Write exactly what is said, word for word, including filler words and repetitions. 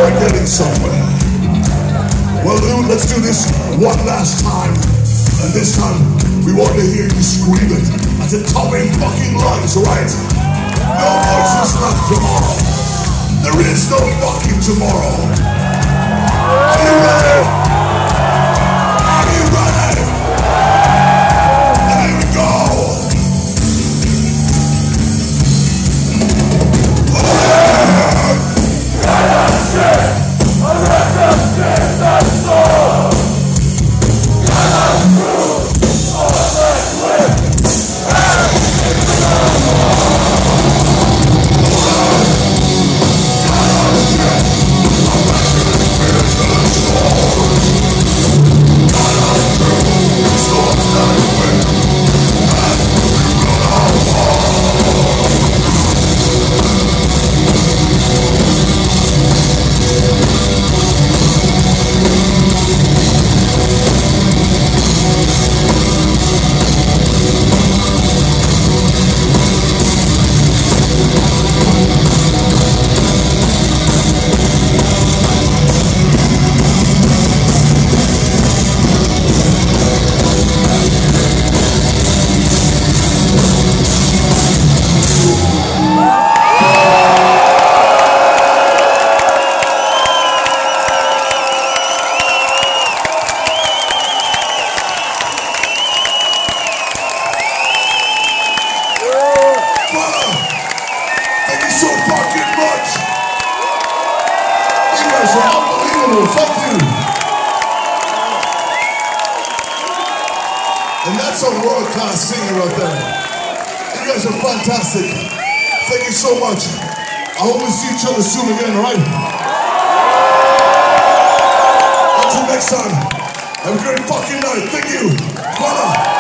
we're getting somewhere. Well, dude, let's do this one last time. And this time, we want to hear you scream it at the top of your fucking lungs, alright? No voices left tomorrow. There is no fucking tomorrow. Are you ready? Are you ready? Here we go. Thank you so fucking much. You guys are unbelievable. Fuck you. And that's a world-class singer right there. You guys are fantastic. Thank you so much. I hope we see each other soon again, alright? Until next time, have a great fucking night. Thank you. Voila.